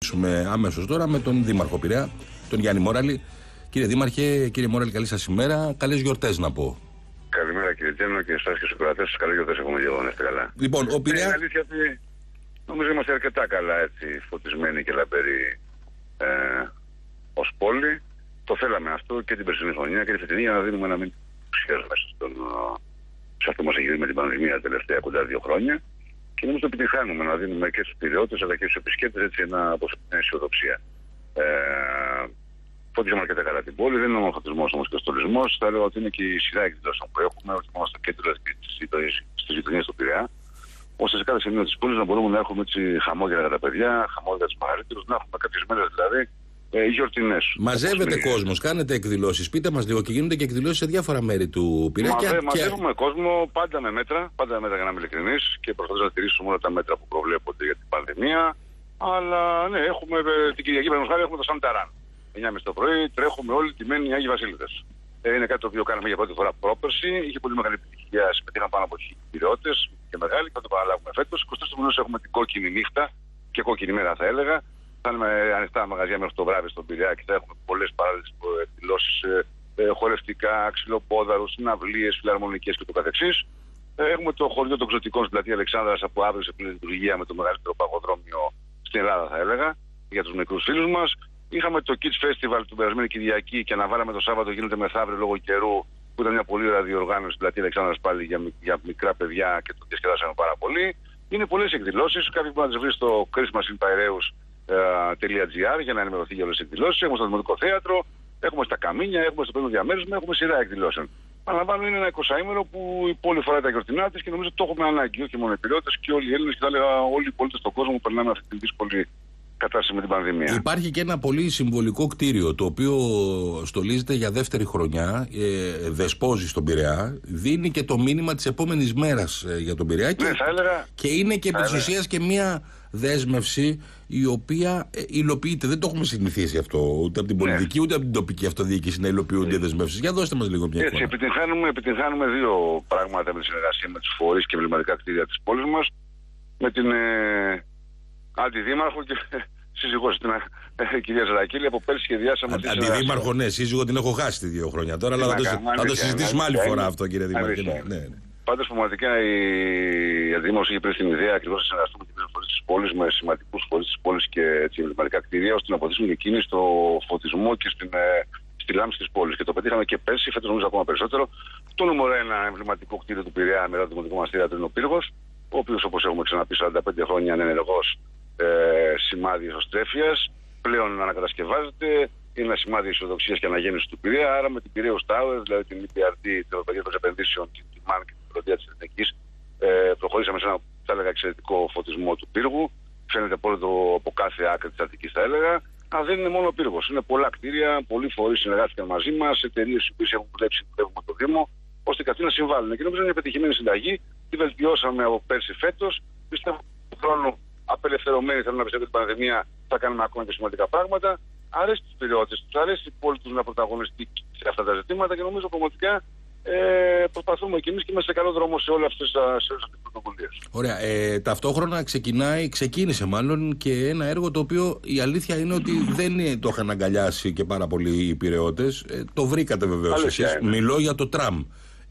Αμέσως τώρα με τον Δήμαρχο Πειραιά, τον Γιάννη Μόραλη. Κύριε Δήμαρχε, κύριε Μόραλη, καλή σας ημέρα. Καλές γιορτές να πω. Καλημέρα κύριε Τζένο και εσάς και στους κρατές. Καλές γιορτές έχουμε και εγώ, να είστε καλά. Λοιπόν, ο Πειραιά... Είναι αλήθεια ότι νομίζω είμαστε αρκετά καλά έτσι, φωτισμένοι και λαμπεροί ως πόλη. Το θέλαμε αυτό και την περσινή χρονιά και τη φετινή για να δίνουμε ένα μήνυμα μέσα σε αυτό που μας έχει δει με την πανδημία τα τελευταία κοντά 2 χρόνια. Και νομίζω ότι επιτυχάνουμε να δίνουμε και στους πειραιώτες αλλά και στους επισκέπτες έτσι μια αισιοδοξία. Φώτισαμε αρκετά καλά την πόλη, δεν είναι μόνο ο φωτισμός όμως και ο στολισμός. Θα έλεγα ότι είναι και η σειρά εκδηλώσεων που έχουμε, όχι μόνο στο κέντρο στις γειτονιές του Πειραιά, ώστε σε κάθε σημείο της πόλης να μπορούμε να έχουμε έτσι χαμόγελα για τα παιδιά, χαμόγελα για τους μεγαλύτερους, να έχουμε κάποιες μέρες δηλαδή γιορτινές. Μαζεύετε κόσμος, κάνετε εκδηλώσεις. Πείτε μας λίγο, και γίνονται και εκδηλώσεις σε διάφορα μέρη του Πειραιά. Μαζεύουμε κόσμο πάντα με μέτρα για να είμαι ειλικρινής και προσπαθούμε να τηρήσουμε όλα τα μέτρα που προβλέπονται για την πανδημία. Αλλά ναι, έχουμε την Κυριακή παραδείγματος έχουμε το Σανταράν. 9.30 το πρωί τρέχουμε όλη τη μένη Άγιοι Βασίλειδες. Είναι κάτι το οποίο κάναμε για πρώτη φορά πρόπερση. Είχε πολύ μεγάλη επιτυχία. Συμμετείχαν πάνω από 1.000 πειραιώτες και μεγάλη. Θα το παραλάβουμε φέτος. 23 του μηνός έχουμε την κόκκινη νύχτα και κόκκινη μέρα θα έλεγα. Θα είναι ανοιχτά μαγαζιά μέχρι το βράδυ στον Πειραιά και θα έχουμε πολλές παράλληλες εκδηλώσεις χορευτικά, ξυλοπόδαρους, συναυλίες, φιλαρμονικές κ.ο.κ. Έχουμε το χωριό των Ξωτικών στην πλατεία Αλεξάνδρας από αύριο σε πλήρη λειτουργία με το μεγαλύτερο παγοδρόμιο στην Ελλάδα θα έλεγα για τους μικρούς φίλους μας. Είχαμε το Kids Festival την περασμένη Κυριακή και αναβάλαμε το Σάββατο, γίνεται μεθαύριο λόγω καιρού, που ήταν μια πολύ ωραία διοργάνωση στην πλατεία Αλεξάνδρας πάλι για μικρά παιδιά και το διασκεδάσαμε πάρα πολύ. Είναι πολλές εκδηλώσεις. Κάποιοι μπορούν να τις βρει στο christmasinpiraeus.gr για να ενημερωθεί για όλες τις εκδηλώσεις. Έχουμε στο Δημοτικό Θέατρο, έχουμε στα Καμίνια, έχουμε στο Πέμπτο Διαμέρισμα, έχουμε σειρά εκδηλώσεων. Παραλαμβάνω, είναι ένα 20ήμερο που η πόλη φοράει τα γιορτινά της και νομίζω ότι το έχουμε ανάγκη. Όχι μόνο οι πειραιώτες και όλοι οι Έλληνες και θα έλεγα όλοι οι πολίτες στον κόσμο που περνάμε αυτή τη δύσκολη κατάσταση με την πανδημία. Υπάρχει και ένα πολύ συμβολικό κτίριο το οποίο στολίζεται για δεύτερη χρονιά, δεσπόζει στον Πειραιά, δίνει και το μήνυμα της επόμενης μέρας για τον Πειραιά και είναι και επί της ουσίας και μια δέσμευση η οποία υλοποιείται. Δεν το έχουμε συνηθίσει αυτό ούτε από την πολιτική ούτε από την τοπική αυτοδιοίκηση να υλοποιούνται δεσμεύσεις. Για δώστε μας λίγο μια εικόνα. Επιτυγχάνουμε 2 πράγματα με τη συνεργασία με τους φορείς και εμβληματικά κτίρια της πόλης μας, με την αντιδήμαρχο και σύζυγό την κυρία Ζερακίλη. Από πέρσι σχεδιάσαμε. Αντιδήμαρχο, ναι, σύζυγο την έχω χάσει 2 χρόνια τώρα, αλλά θα το συζητήσουμε άλλη φορά αυτό, κύριε Δήμαρχε. Πάντως, πραγματικά η αντιδήμαρχος είχε πριν την ιδέα ακριβώς να συνεργαστούμε και με φορείς της πόλης, με σημαντικούς φορείς της πόλης και εμβληματικά κτίρια, ώστε να βοηθήσουν και εκείνοι στο φωτισμό και στη λάμψη της πόλης. Και το πετύχαμε και πέρσι, φέτος νομίζω ακόμα περισσότερο. Το νούμερο 1 εμβληματικό κτίριο του Πειραιά μετά το Δημοτικό μας Θέατρο είναι ο Πύργος, ο οποίος, όπως έχουμε ξαναπεί, 45 χρόνια είναι ενεργός σημάδι ισοστρέφειας, πλέον ανακατασκευάζεται, είναι ένα σημάδι αισιοδοξίας και αναγέννησης του Πειραιά. Άρα με την Πειραιούς Tower, δηλαδή την EBRD, την Ευρωπαϊκή Τράπεζα Επενδύσεων και την ΜΑΝ και την Πρωτεία της Εθνικής, προχωρήσαμε σε ένα θα έλεγα εξαιρετικό φωτισμό του πύργου. Φαίνεται από κάθε άκρη της Αττικής θα έλεγα. Αλλά δεν είναι μόνο ο πύργος. Είναι πολλά κτίρια, πολλοί φορείς συνεργάστηκαν μαζί μας, εταιρείες που έχουν δουλέψει με το Δήμο, ώστε οι αυτοί να συμβάλλουν. Και νομίζω είναι μια πετυχημένη συνταγή. Τη βελτιώσαμε από πέρσι φέτος. Πιστεύω ότι του χρόνου απελευθερωμένοι θέλουν να πιστεύουν την πανδημία, θα κάνουμε ακόμα και σημαντικά πράγματα. Αρέσει τους πειραιώτες, τους αρέσει η πόλη τους να πρωταγωνιστεί σε αυτά τα ζητήματα και νομίζω πραγματικά προσπαθούμε και εμείς και είμαστε σε καλό δρόμο σε όλες αυτές τις πρωτοβουλίες. Ωραία. Ταυτόχρονα ξεκίνησε μάλλον και ένα έργο το οποίο η αλήθεια είναι ότι δεν το είχαν αγκαλιάσει και πάρα πολλοί οι πειραιώτες. Το βρήκατε βεβαίως εσείς. Μιλώ για το τραμ.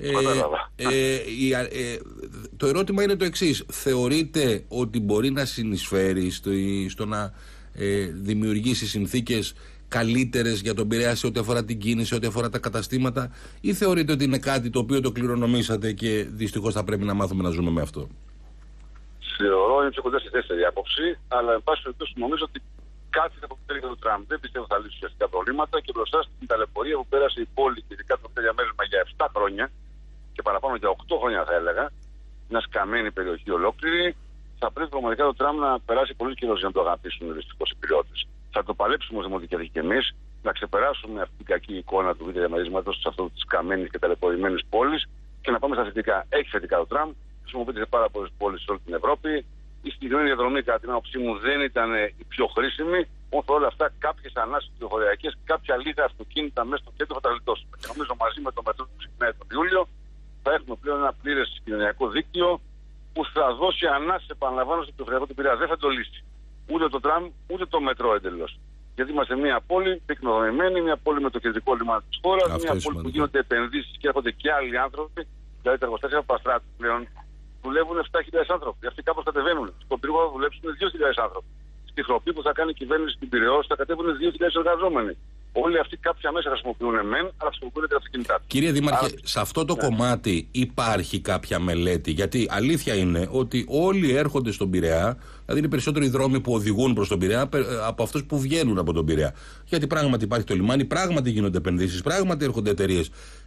Το ερώτημα είναι το εξής. Θεωρείτε ότι μπορεί να συνεισφέρει στο να δημιουργήσει συνθήκες καλύτερες για τον Πειραιά σε ό,τι αφορά την κίνηση, σε ό,τι αφορά τα καταστήματα, ή θεωρείτε ότι είναι κάτι το οποίο το κληρονομήσατε και δυστυχώς θα πρέπει να μάθουμε να ζούμε με αυτό? Θεωρώ είναι πιο κοντά στη δεύτερη άποψη, αλλά εν πάση περιπτώσει νομίζω ότι κάτι θα αποτελεί για το Τραμπ. Δεν πιστεύω θα λύσει ουσιαστικά προβλήματα και μπροστά στην ταλαιπωρία που πέρασε η πόλη και ειδικά το διαμέρισμα για 7 χρόνια και παραπάνω για 8 χρόνια θα έλεγα, μια σκαμμένη περιοχή ολόκληρη, θα πρέπει πραγματικά το Τραμπ να περάσει πολύ καιρό για να το αγαπήσουν δυστυχώς οι πειραιώτες. Θα το παλέψουμε ως Δημοτική Αρχή και εμείς, να ξεπεράσουμε αυτή την κακή εικόνα του β' διαμερίσματος σε αυτό της καμένης και ταλαιπωρημένης πόλης και να πάμε στα θετικά. Έχει θετικά το τραμ, χρησιμοποιείται σε πάρα πολλές πόλεις σε όλη την Ευρώπη. Η συγκεκριμένη διαδρομή, κατά την άποψή μου, δεν ήταν η πιο χρήσιμη. Όμως όλα αυτά, κάποιες ανάσες πληροφοριακές, κάποια λίγα αυτοκίνητα μέσα στο κέντρο θα τα γλιτώσουμε. Και νομίζω μαζί με το μετρό που ξεκινάει τον Ιούλιο θα έχουμε πλέον ένα πλήρες κοινωνιακό δίκτυο που θα δώσει ανάσες, επαναλαμβάνω, στο πληροφοριακό του Πειραιά. Δεν θα το λύσει. ούτε το τραμ, ούτε το μετρό εντελώς. Γιατί είμαστε μια πόλη πυκνοδομημένη, μια πόλη με το κεντρικό λιμάνι της χώρας, μια πόλη που γίνονται επενδύσεις και έρχονται και άλλοι άνθρωποι. Δηλαδή τα εργοστάσια Παστράτου πλέον δουλεύουν 7.000 άνθρωποι. Αυτοί κάπως κατεβαίνουν. Στον πύργο θα δουλέψουν 2.000 άνθρωποι. Στη Χροπή που θα κάνει η κυβέρνηση στην Πειραιώς θα κατέβουν 2.000 εργαζόμενοι. Όλοι αυτοί κάποια μέσα χρησιμοποιούν αλλά χρησιμοποιούν και τα αυτοκίνητά τους. Κύριε Δήμαρχε, σε αυτό το κομμάτι υπάρχει κάποια μελέτη? Γιατί αλήθεια είναι ότι όλοι έρχονται στον Πειραιά, δηλαδή είναι περισσότεροι οι δρόμοι που οδηγούν προς τον Πειραιά από αυτούς που βγαίνουν από τον Πειραιά. Γιατί πράγματι υπάρχει το λιμάνι, πράγματι γίνονται επενδύσεις, πράγματι έρχονται εταιρείες.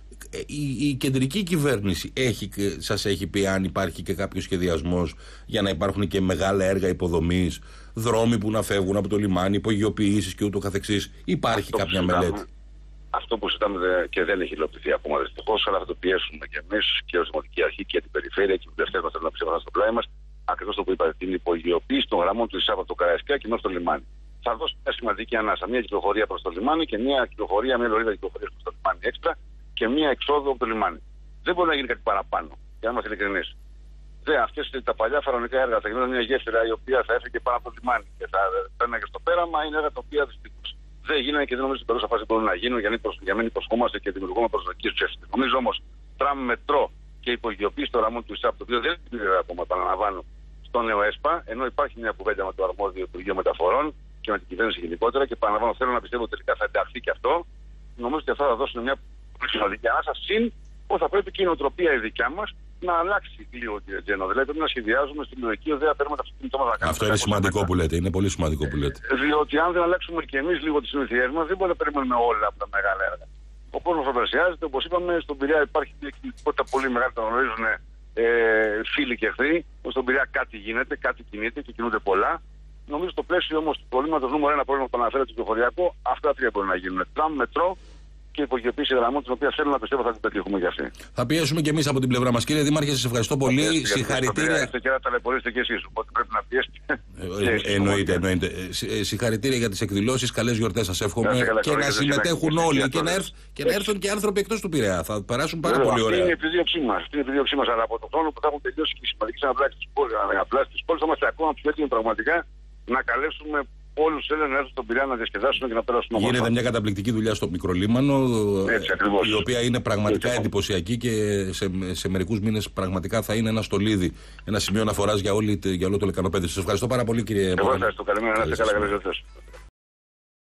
Η κεντρική κυβέρνηση σας έχει πει αν υπάρχει και κάποιο σχεδιασμός για να υπάρχουν και μεγάλα έργα υποδομής, δρόμοι που να φεύγουν από το λιμάνι, υπογειοποιήσεις και ούτω καθεξής? Υπάρχει κάποια μελέτη? Αυτό που συζητάμε και δεν έχει υλοποιηθεί ακόμα δυστυχώς, αλλά θα το πιέσουμε και εμείς και ως Δημοτική Αρχή και την Περιφέρεια και οι βουλευτές μας θέλουν να ψηφίσουν στο πλάι μας. Ακριβώς το που είπατε, την υπογειοποίηση των γραμμών του ΙΣΑΠ από το Καραϊσκάκι και μέχρι το λιμάνι. Θα δώσει μια σημαντική ανάσα. Μια κυκλοφορία προς το λιμάνι και μια λωρίδα κυκλοφορία προς το λιμάνι έξτρα και μια εξόδου από το λιμάνι. Δεν μπορεί να γίνει κάτι παραπάνω, για να είμαστε ειλικρινείς. Αυτές τα παλιά φαρονικά έργα θα γίνουν μια γέφυρα η οποία θα έφυγε πάνω από το λιμάνι και θα πέρναγε στο πέραμα, είναι έργα τα οποία δυστυχώς δεν γίνανε και δεν νομίζω ότι στην παρούσα φάση μπορούν να γίνουν για να μην υποσχόμαστε και δημιουργούμε προσδοκίες ψεύτικες. Νομίζω όμως τραμ, μετρό και υπογειοποίηση των γραμμών του ΙΣΑΠ, το οποίο δεν είναι ακόμα, επαναλαμβάνω, στο νέο ΕΣΠΑ, ενώ υπάρχει μια κουβέντα με το αρμόδιο Υπουργείο Μεταφορών και με την κυβέρνηση γενικότερα και επαναλαμβάνω, θέλω να πιστεύω ότι τελικά θα ενταχθεί και αυτό. Νομίζω ότι αυτά θα δώσουν μια πολύ σημαντική ανάσα. Συν που θα πρέπει και η νοοτροπία η δικιά μας να αλλάξει λίγο, κύριε Τζένο. Δηλαδή πρέπει να σχεδιάζουμε στην λογική οδέα παίρνουμε τα αυτοκίνητά μας να κάνουμε. Αυτό είναι σημαντικό που λέτε. Είναι πολύ σημαντικό που λέτε. Διότι αν δεν αλλάξουμε και εμείς λίγο τις συνήθειές μας, δεν μπορούμε να περιμένουμε όλα από τα μεγάλα έργα. Ο κόσμος φαντασιάζεται, όπως είπαμε, στον Πειραιά υπάρχει μια κινητικότητα πολύ μεγάλη, τα γνωρίζουν φίλοι και εχθροί. Στον Πειραιά κάτι γίνεται, κάτι κινείται και κινούνται πολλά. Νομίζω στο πλαίσιο όμως του προβλήματος νούμερο ένα πρόβλημα που αναφέρεται στο κυκλοφοριακό, αυτά τρία μπορεί να γίνουν. Τραμ, μετρό και υπογειοποίηση γραμμών, την οποία θέλω να πιστεύω θα την πετύχουμε κι αυτή. Θα πιέσουμε κι εμείς από την πλευρά μας. Κύριε Δήμαρχε, σας ευχαριστώ πολύ. Συγχαρητήρια. Είστε και να ταλαιπωρήσετε κι εσείς, οπότε πρέπει να πιέσετε. Εννοείται. Συγχαρητήρια για τις εκδηλώσεις. Καλές γιορτές σας εύχομαι. Και να συμμετέχουν όλοι και να έρθουν και άνθρωποι εκτός του Πειραιά. Θα περάσουν πάρα πολύ ωραία. Αυτή είναι η επιδίωξή μας. Αλλά από τον χρόνο που θα έχουν τελειώσει και οι σημαντικές αναπλάσεις της πόλης, θα είμαστε ακόμα πιο έτοιμοι πραγματικά να καλέσουμε όλους τους Έλληνες να έρθουν στον Πειραιά να διασκεδάσουν και να περάσουν. Γίνεται μια καταπληκτική δουλειά στο Μικρολίμανο, η οποία είναι πραγματικά εντυπωσιακή και σε μερικούς μήνες πραγματικά θα είναι ένα στολίδι, ένα σημείο αναφοράς για όλο το Λεκανοπέδιο. Σας ευχαριστώ πάρα πολύ, κύριε. Εγώ ευχαριστώ. Καλημέρα, να είστε καλά.